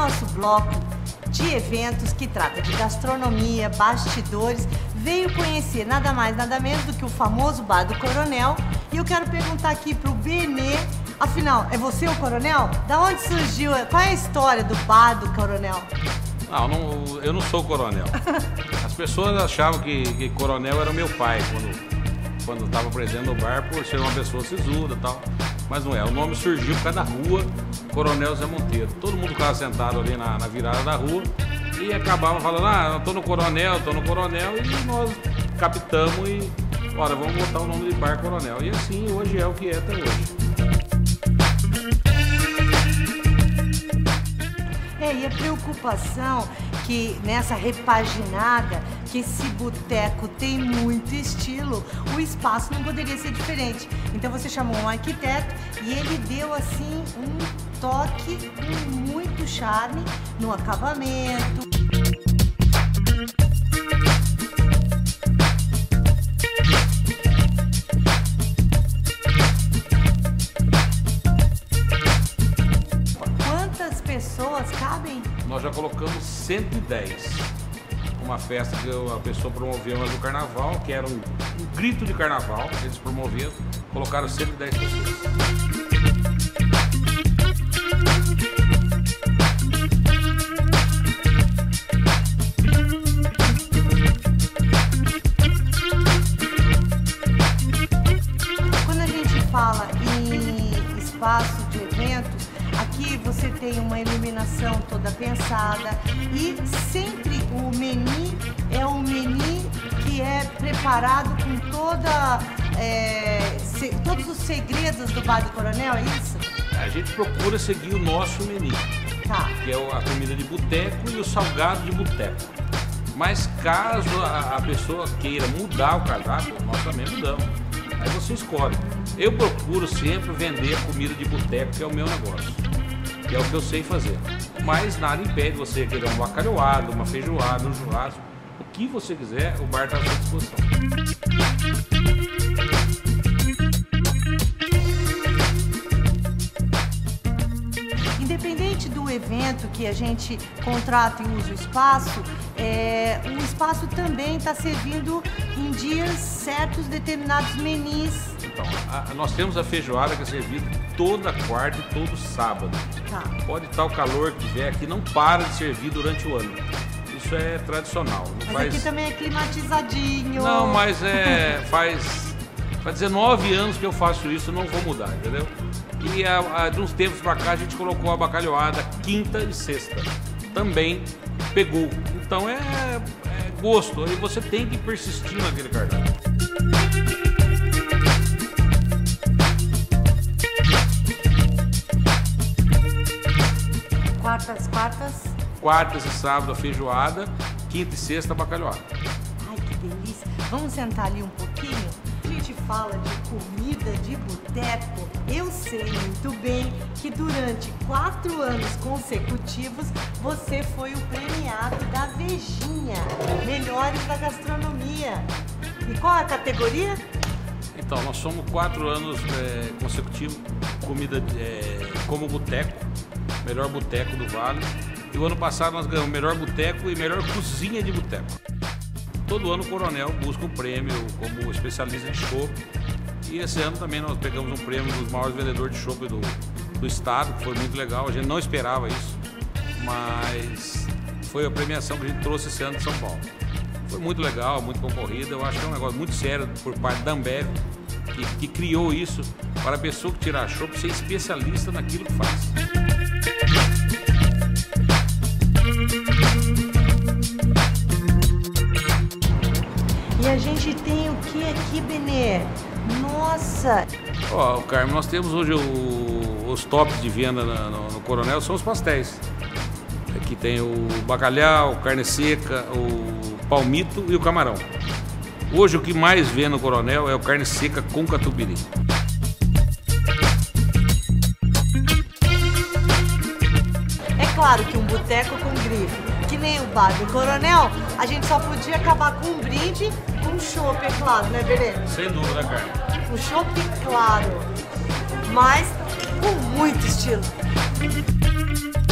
nosso bloco de eventos que trata de gastronomia, bastidores, veio conhecer nada mais, nada menos do que o famoso Bar do Coronel. E eu quero perguntar aqui pro Benê, afinal, é você o Coronel? Da onde surgiu, qual é a história do Bar do Coronel? Não, eu não sou coronel. As pessoas achavam que coronel era o meu pai, quando estava presente no bar, por ser uma pessoa sisuda e tal. Mas não é, o nome surgiu por causa da rua Coronel Zé Monteiro. Todo mundo ficava sentado ali na virada da rua e acabava falando, eu tô no Coronel, e nós captamos e, olha, vamos botar o nome de Bar Coronel. E assim, hoje é o que é até hoje. E a preocupação que nessa repaginada, que esse boteco tem muito estilo, o espaço não poderia ser diferente. Então você chamou um arquiteto e ele deu assim um toque com muito charme no acabamento. Pessoas cabem? Nós já colocamos 110. Uma festa que a pessoa promoveu no carnaval, que era um grito de carnaval, eles promoveram, colocaram 110 pessoas. Quando a gente fala em espaço de eventos, aqui você tem uma iluminação toda pensada e sempre o menu é um menu que é preparado com todos os segredos do Bar do Coronel, é isso? A gente procura seguir o nosso menu, que é a comida de boteco e o salgado de boteco. Mas caso a pessoa queira mudar o cardápio, nós também mudamos. Aí você escolhe. Eu procuro sempre vender comida de boteco, que é o meu negócio, que é o que eu sei fazer. Mas nada impede você querer um bacalhoado, uma feijoada, um churrasco, o que você quiser, o bar está à sua disposição. Independente do evento que a gente contrata e usa o espaço espaço também está servindo em dias certos determinados menus. Então, nós temos a feijoada que é servida toda quarta e todo sábado. Pode estar o calor que tiver aqui, não para de servir durante o ano. Isso é tradicional. Mas aqui também é climatizadinho. Não, mas faz 19 anos que eu faço isso, não vou mudar, entendeu? E de uns tempos pra cá a gente colocou a bacalhoada quinta e sexta. Também pegou. Então é gosto. E você tem que persistir naquele cardápio. Quartas e sábado a feijoada, quinta e sexta a bacalhoada. Ai, que delícia. Vamos sentar ali um pouquinho? A gente fala de comida de boteco. Eu sei muito bem que durante 4 anos consecutivos você foi o premiado da Vejinha, Melhores da Gastronomia. E qual é a categoria? Então, nós somos 4 anos consecutivos comida como boteco, melhor boteco do Vale. E o ano passado nós ganhamos melhor boteco e melhor cozinha de boteco. Todo ano o Coronel busca um prêmio como especialista em chopp. E esse ano também nós pegamos um prêmio dos maiores vendedores de chopp do estado, que foi muito legal. A gente não esperava isso, mas foi a premiação que a gente trouxe esse ano de São Paulo. Foi muito legal, muito concorrida. Eu acho que é um negócio muito sério por parte da Ambev, que criou isso para a pessoa que tirar chopp ser especialista naquilo que faz. E a gente tem o que aqui, Benê? Nossa! Carmen, nós temos hoje os tops de venda no Coronel, são os pastéis. Aqui tem o bacalhau, carne seca, o palmito e o camarão. Hoje o que mais vende no Coronel é o carne seca com catupiry. É claro que um boteco com grife, que nem o Bar do Coronel, a gente só podia acabar com um brinde, com um chopp, é claro, né, Benê? Sem dúvida, Carmen. Um chopp claro, mas com muito estilo.